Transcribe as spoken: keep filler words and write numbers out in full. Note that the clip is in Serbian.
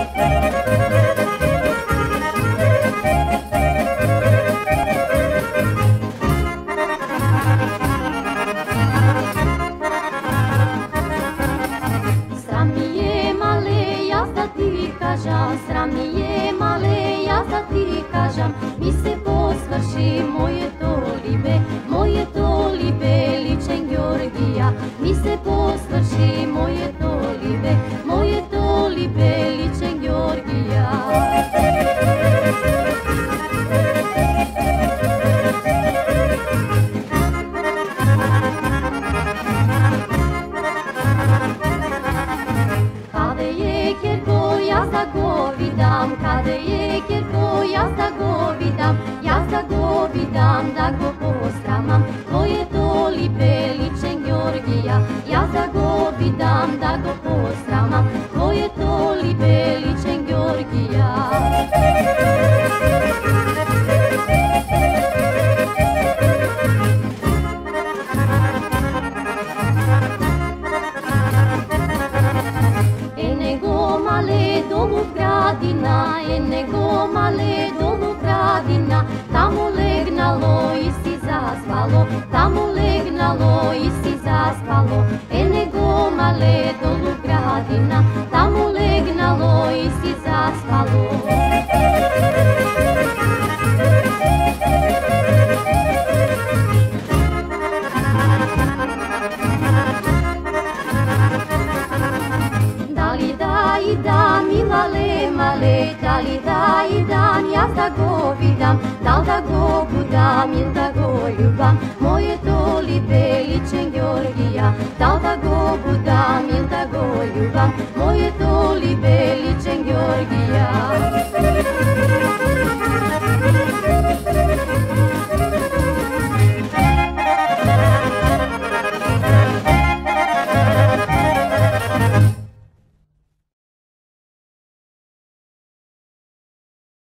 Sram mi je male, ja sad ti kažam, mi se posvrši moje to libe, moje to libe ličen Georgija. Mi se posvrši moje to libe, moje to libe ličen Georgija. Kada je Kerko, ja za go vidam, ja za go vidam da go posramam. Tvoje to libe ličen Georgija, ja za go vidam da go posramam. Tvoje to libe ličen Georgija. Nego male dolu gradina, tamo legnalo i si zaspalo, tamo legnalo i si zaspalo. E nego male dolu gradina, tamo legnalo i si zaspalo. Da li da i da milale male, da li da i dan ja da go vidam, da li da go budam ili da go ljubam, moje to libe ličen Georgija. Da li da go budam ili da go ljubam, moje to libe